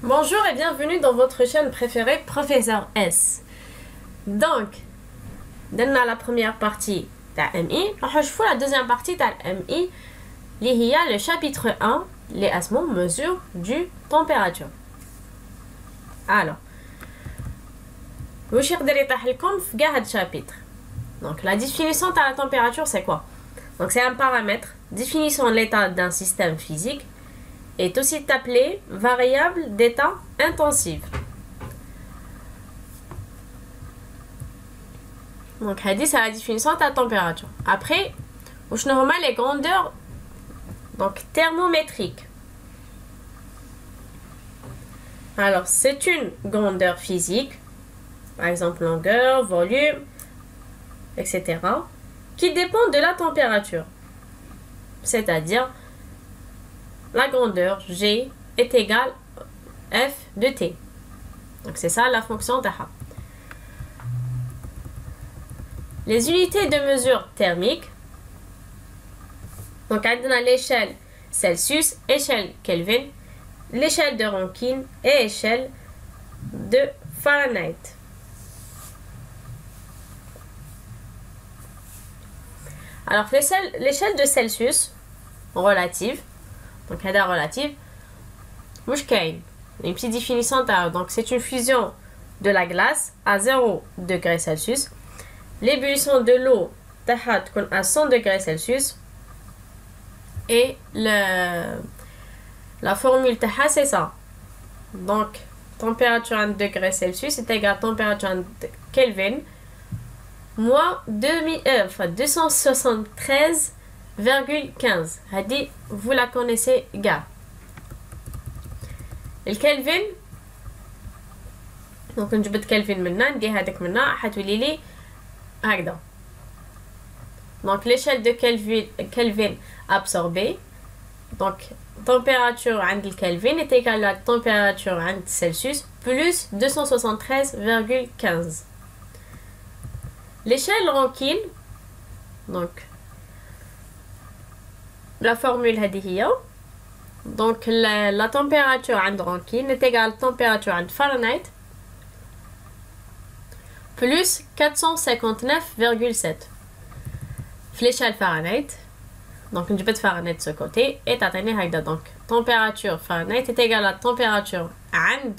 Bonjour et bienvenue dans votre chaîne préférée Professeur S. Donc, dans la première partie de MI, on va voir la deuxième partie de MI, il y a le chapitre 1, les asmos, mesure du température. Alors, je vais vous dire le chapitre. Donc, la définition de la température, c'est quoi? Donc, c'est un paramètre définissant l'état d'un système physique est aussi appelé variable d'état intensive. Donc, c'est la définition de la température. Après, on a les grandeurs donc, thermométriques. Alors, c'est une grandeur physique, par exemple longueur, volume, etc., qui dépend de la température. C'est-à-dire, la grandeur G est égale F de T. Donc, c'est ça la fonction TAHA. Les unités de mesure thermique. Donc, on a l'échelle Celsius, échelle Kelvin, l'échelle de Rankine et échelle de Fahrenheit. Alors, l'échelle de Celsius relative, donc elle est relative, une petite définition. Donc, c'est une fusion de la glace à 0 degrés Celsius. L'ébullition de l'eau à 100 degrés Celsius. Et la formule TAHA, c'est ça. Donc, température 1 degré Celsius est égale à température 1 Kelvin moins 273,15. Hadi, vous la connaissez, gars. Le Kelvin, donc on جبت Kelvin maintenant, ندي هذاك maintenant حتولي لي هكذا. Donc l'échelle de Kelvin absorbée, donc température عند Kelvin est égale à température عند Celsius plus 273,15. L'échelle Rankine, donc la formule هذه donc la température عند Rankine est égale à la température عند Fahrenheit plus 459,7. L'échelle Fahrenheit, donc une petite Fahrenheit de ce côté est atteinte avec donc température Fahrenheit est égale à la température عند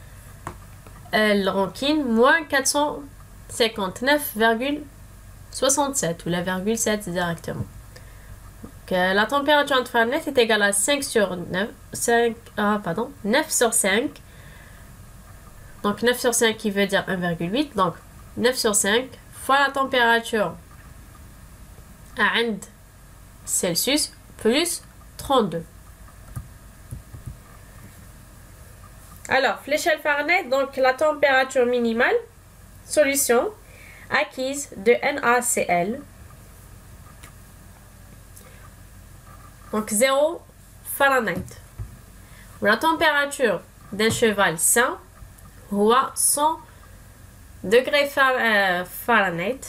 Rankine moins 459,67 ou la virgule 7 directement. La température de Fahrenheit est égale à 9 sur 5. Donc 9 sur 5 qui veut dire 1,8. Donc 9 sur 5 fois la température à Celsius plus 32. Alors, l'échelle Fahrenheit, donc la température minimale, solution acquise de NaCl. Donc 0 Fahrenheit. La température d'un cheval sain est 100 degrés Fahrenheit.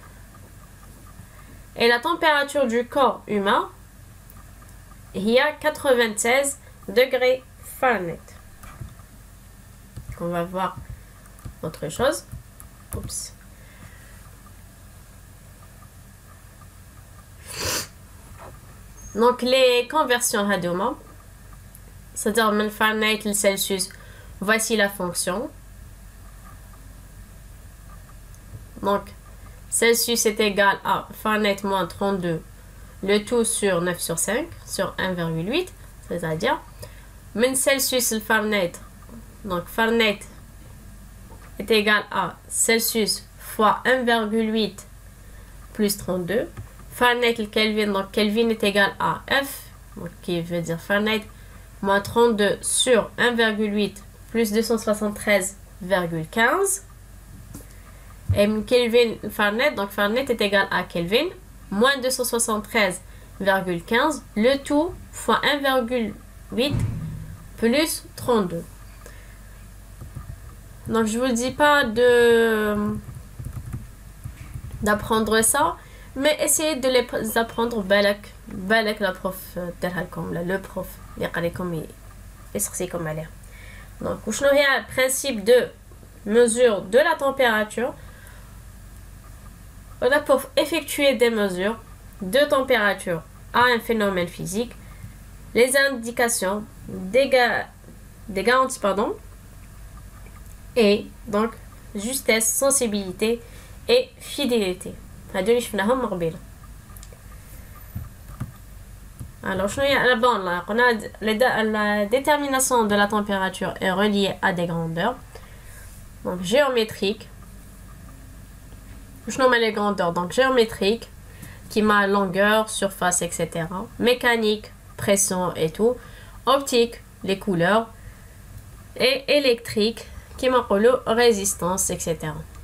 Et la température du corps humain est à 96 degrés Fahrenheit. On va voir autre chose. Oups. Donc, les conversions Hadoma, c'est-à-dire le Fahrenheit, le Celsius, voici la fonction. Donc, Celsius est égal à Fahrenheit moins 32, le tout sur 9 sur 5, sur 1,8, c'est-à-dire, mais Celsius, le Fahrenheit, donc Fahrenheit est égal à Celsius fois 1,8 plus 32. Fahrenheit, le Kelvin, donc Kelvin est égal à F, donc qui veut dire Fahrenheit, moins 32 sur 1,8 plus 273,15. Et Kelvin, Fahrenheit, donc Fahrenheit est égal à Kelvin, moins 273,15, le tout fois 1,8 plus 32. Donc je vous dis pas d'apprendre ça, mais essayez de les apprendre بالك la prof دارها لكم, le prof اللي قال لكم يسقسيكم عليها. Donc, وشنو هي le principe de mesure de la température? On a pour effectuer des mesures de température à un phénomène physique, les indications des garanties, et donc justesse, sensibilité et fidélité. هادو اللي شفناهم قبيله. Alors, on a la détermination de la température est reliée à des grandeurs. Donc, géométrique. Je nomme les grandeurs. Donc, géométrique, qui m'a longueur, surface, etc. Mécanique, pression et tout. Optique, les couleurs. Et électrique, qui m'a résistance, etc.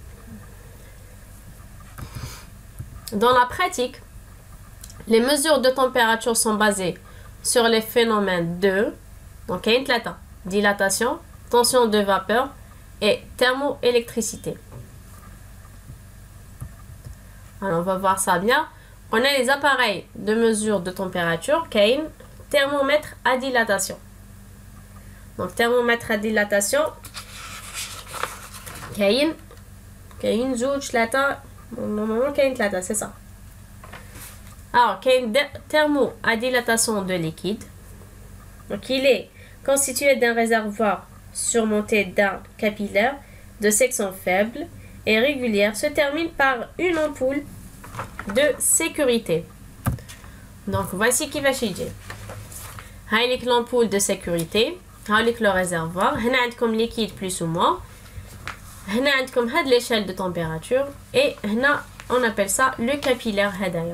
Dans la pratique, les mesures de température sont basées sur les phénomènes de donc dilatation, tension de vapeur et thermoélectricité. Alors on va voir ça bien. On a les appareils de mesure de température, thermomètre à dilatation. Donc thermomètre à dilatation, c'est ça. Alors, qu'il y a une thermo-à-dilatation de liquide. Donc, il est constitué d'un réservoir surmonté d'un capillaire de section faible et régulière, se termine par une ampoule de sécurité. Donc, voici qui va changer. Avec l'ampoule de sécurité, avec le réservoir, on a comme liquide plus ou moins. On a comme l'échelle de température et on appelle ça le capillaire d'ailleurs.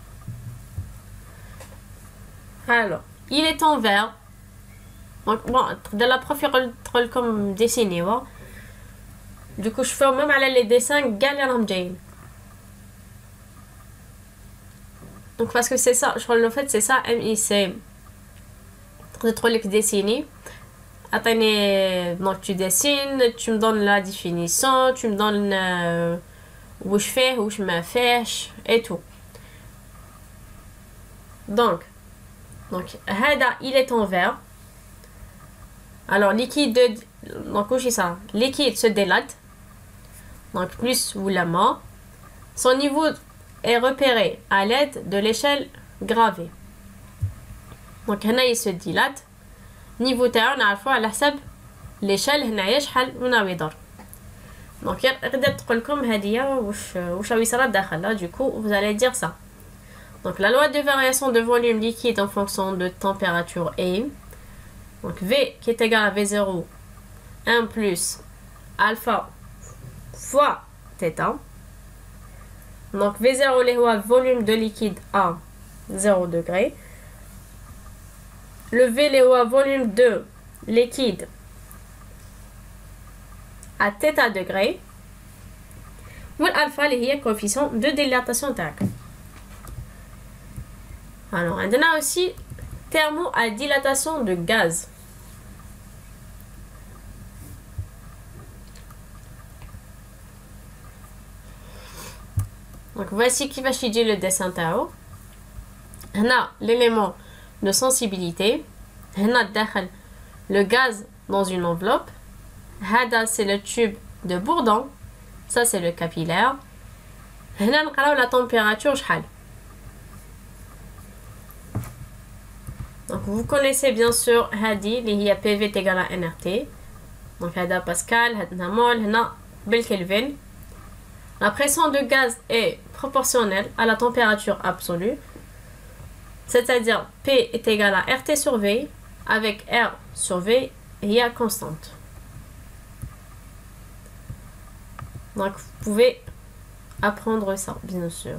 Alors, il est en vert. Donc, bon, de la profil comme dessiné, ouais. Du coup, je fais même à les dessins galère. Donc, parce que c'est ça, je crois en fait, c'est ça, MIC. Trop les dessiner. Donc, tu dessines, tu me donnes la définition, tu me donnes où je fais, où je me fais, et tout. Donc, il est en vert. Alors, liquide se délate. Donc, plus ou la main. Son niveau est repéré à l'aide de l'échelle gravée. Donc, il se dilate. Niveau terrain, à la fois, à la sab, l'échelle, donc, du coup, vous allez dire ça. Donc, la loi de variation de volume liquide en fonction de température est donc V qui est égal à V0, 1 plus alpha fois θ. Donc, V0 les volume de liquide à 0 degré. Le V les volume de liquide à θ degré. Ou l'alpha les coefficient de dilatation tac. Alors, on a aussi thermo à dilatation de gaz. Donc, voici qui va changer le dessin Tao. On a l'élément de sensibilité. On a le gaz dans une enveloppe. Hada, c'est le tube de Bourdon. Ça, c'est le capillaire. On a la température. Donc, vous connaissez bien sûr Hadi, qui est PV est égal à nRT. Donc, Hada Pascal, Hada mol, Hada Kelvin. La pression de gaz est proportionnelle à la température absolue. C'est-à-dire P est égal à RT sur V avec R sur V et à constante. Donc, vous pouvez apprendre ça, bien sûr.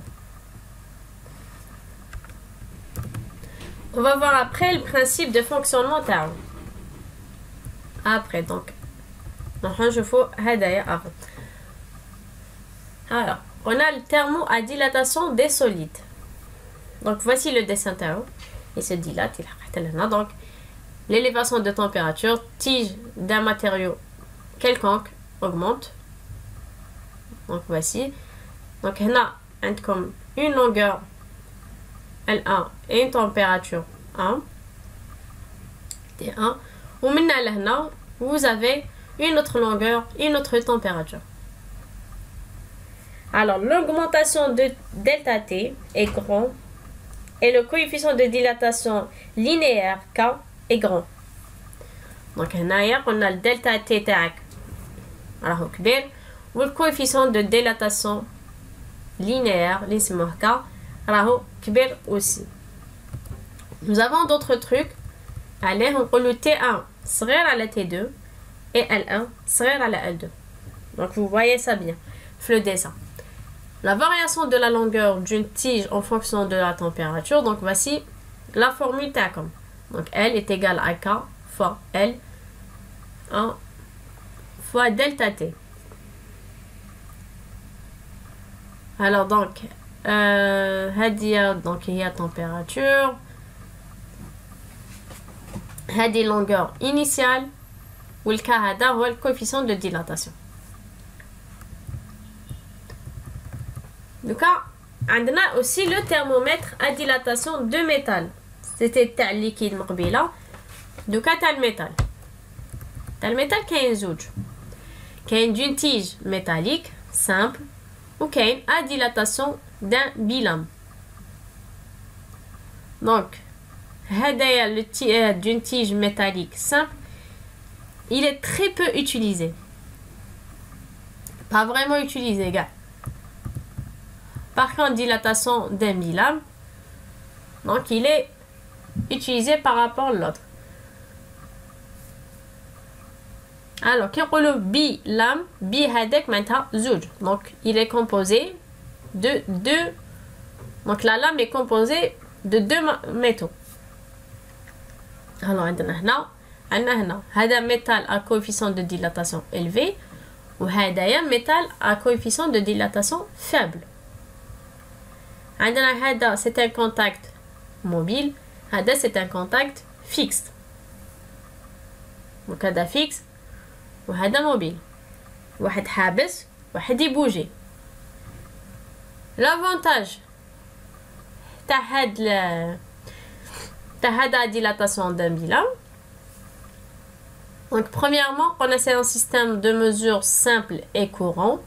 On va voir après le principe de fonctionnement terme. Après, donc, je fais avant. Alors, on a le thermo à dilatation des solides. Donc, voici le dessin thermo. Il se dilate. Donc, l'élévation de température, tige d'un matériau quelconque augmente. Donc, voici. Donc, on a comme une longueur L1 et une température 1 T1. ومن هنا vous avez une autre longueur, une autre température. Alors, l'augmentation de delta T est grand et le coefficient de dilatation linéaire K est grand. Donc, هنايا قلنا le delta T تاعك راهو كبير و le coefficient de dilatation linéaire اللي نسموه K راهو كبير aussi. Nous avons d'autres trucs. عليه نقولو T1 صغير على T2 et L1 صغير على L2. Donc, vous voyez ça bien. Le dessin. La variation de la longueur d'une tige en fonction de la température. Donc, voici la formule TACOM. Donc, L est égal à K fois L fois delta T. Alors, donc, donc, il y a température. هذه longueur initiale. Ou le K هذا هو le coefficient de dilatation. Donc, on a aussi le thermomètre à dilatation de métal. C'était le liquide مقبيلة. Donc, t'as le métal. T'as le métal qui est زوج. Qui d'une tige métallique simple ou qui est à dilatation d'un bilame. Donc, le d'une tige métallique simple, il est très peu utilisé. Pas vraiment utilisé, gars. Par contre, dilatation d'un bilame, donc il est utilisé par rapport à l'autre. Alors, quand on le bilame, bi hadek maintenant zouj. Donc, il est composé de deux. Donc, la lame est composée de deux métaux. Alors, هذا métal à coefficient de dilatation élevé ou هذا métal à coefficient de dilatation faible. هذا c'est un contact mobile, هذا c'est un contact fixe. Donc هذا fixe وهذا mobile. واحد حابس واحد يبوجي. L'avantage تاع هذا dilatation d'un bilame. Donc premièrement, on a un système de mesure simple et courant.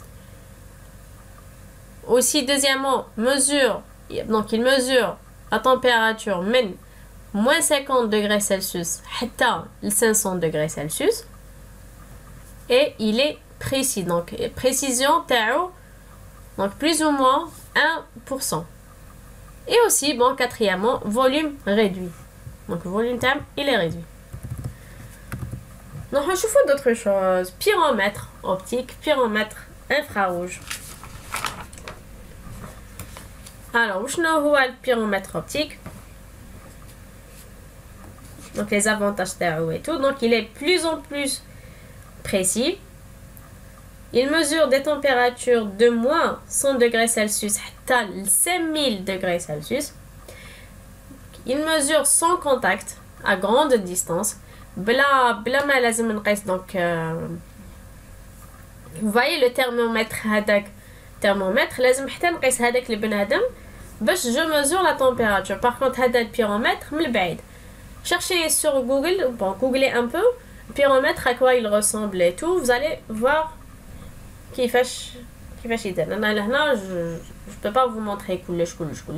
Aussi, deuxièmement, donc il mesure la température من moins 50 degrés Celsius حتى 500 degrés Celsius. Et il est précis. Donc, précision تاعو, donc plus ou moins 1%. Et aussi, bon, quatrièmement, volume réduit. Donc, le volume terme, il est réduit. Donc, on chauffe d'autres choses. Pyromètre optique, pyromètre infrarouge. Alors, où est le pyromètre optique? Donc, les avantages et tout. Donc, il est plus en plus précis. Il mesure des températures de moins 100 degrés Celsius à 5000 degrés Celsius. Il mesure sans contact à grande distance. بلا ما لازم نقيس. Donc, vous voyez le thermomètre هذاك thermomètre لازم حتى نقيس هذاك البنادم باش je mesure la température. Par contre, هذا البيرومètre من البعيد. Cherchez sur Google, bon, googlez un peu pyromètre, à quoi il ressemble et tout. Vous allez voir كيفاش يدير. انا لهنا je peux pas vous montrer كلش.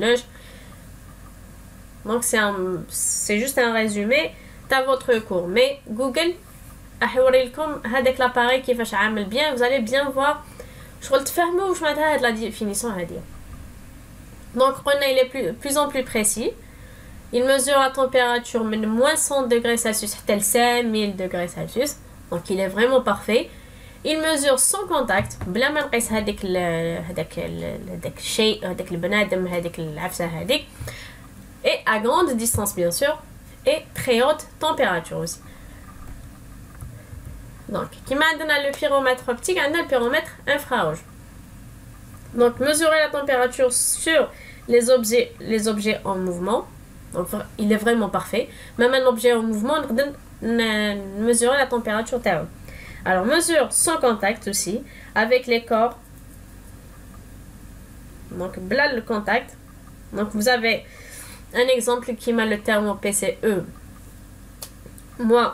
Donc c'est juste un résumé à votre cours. Mais Google احوري لكم هذاك l'appareil كيفاش عامل bien. Vous allez bien voir شغل تفهموا واش معناتها هاد la définition هذه. Donc il est plus en plus précis. Il mesure la température de moins 100 degrés Celsius à 5000 degrés Celsius. Donc il est vraiment parfait. Il mesure sans contact بلا ما نقيس هذاك الشيء هذاك البنادم هذاك العفسه هذيك. Et à grande distance bien sûr et très haute température aussi. Donc كيما عندنا le pyromètre optique عندنا le pyromètre infrarouge. Donc mesurer la température sur les objets en mouvement. Donc il est vraiment parfait. Même un objet en mouvement on mesurer la température thermique. Alors, mesure sans contact aussi, avec les corps. Donc, là, le contact. Donc, vous avez un exemple qui met le terme PCE. moins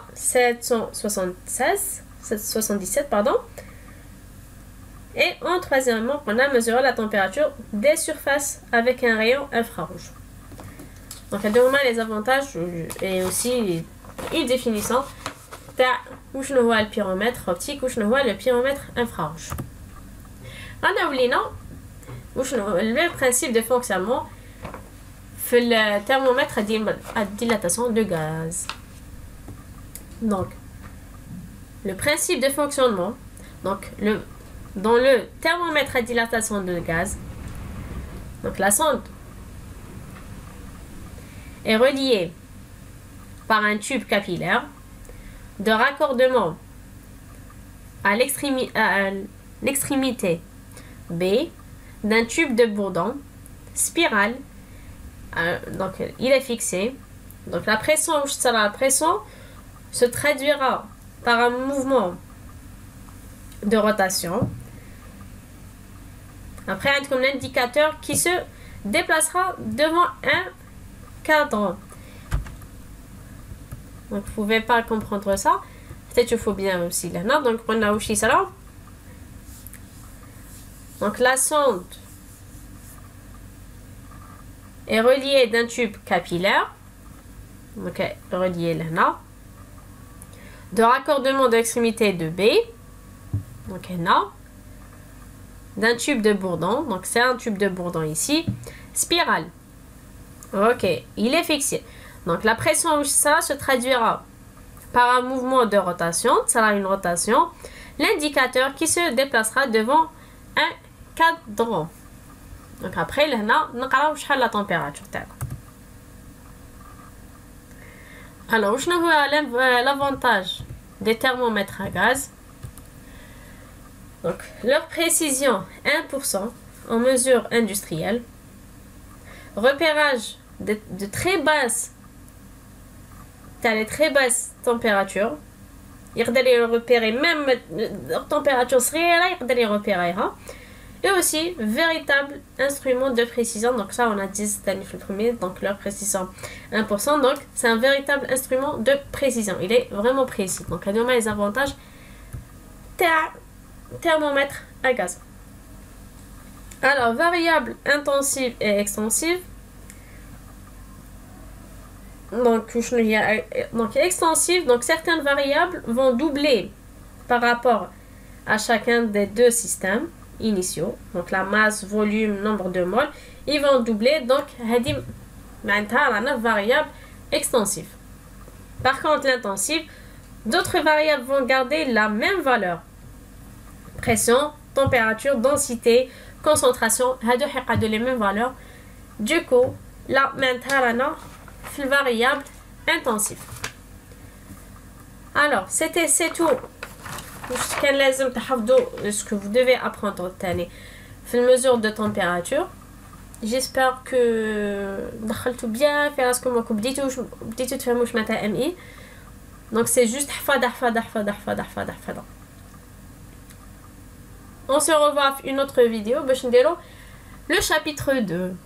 777, pardon. Et en troisièmement, on a mesuré la température des surfaces avec un rayon infrarouge. Donc, les avantages et aussi une définition de le pyromètre optique ou le pyromètre infrarouge. On a oublié le principe de fonctionnement le thermomètre à dilatation de gaz. Donc, le principe de fonctionnement, donc dans le thermomètre à dilatation de gaz, donc la sonde est reliée par un tube capillaire de raccordement à l'extrémité B d'un tube de Bourdon spirale. Donc il est fixé. Donc la pression se traduira par un mouvement de rotation. Après, un indicateur qui se déplacera devant un cadran. Donc vous pouvez pas comprendre ça. Peut-être qu'il faut bien aussi là. Donc on a aussi ça. Donc la sonde est reliée d'un tube capillaire. Donc relié là. De raccordement d'extrémité de B. Donc là. D'un tube de Bourdon. Donc c'est un tube de Bourdon ici. Spirale. Ok, il est fixé. Donc la pression ça se traduira par un mouvement de rotation. Ça sera une rotation. L'indicateur qui se déplacera devant un cadran. Donc après, là, on a la température. Alors, je vois l'avantage des thermomètres à gaz. Donc, leur précision 1% en mesure industrielle. Repérage de très basses températures. Il y repérer même température réelle, il y repérer. Et aussi, véritable instrument de précision. Donc ça, on a dit le premier, donc leur précision 1%. Donc, c'est un véritable instrument de précision. Il est vraiment précis. Donc, il y a les avantages thermomètre à gaz. Alors, variable intensive et extensive. Donc extensive, donc certaines variables vont doubler par rapport à chacun des deux systèmes initiaux. Donc la masse, volume, nombre de moles, ils vont doubler. Donc la variable extensive. Par contre, l'intensive, d'autres variables vont garder la même valeur. Pression, température, densité, concentration, les mêmes valeurs. Du coup, la variable intensive. Alors, c'est tout. Ce que vous devez apprendre في mesure de température. J'espère que دخلتوا bien في راسكم وبديتوا تفهموا واش معناتها MI. Donc c'est juste حفظ. On se revoit une autre vidéo باش نديرو le chapitre 2.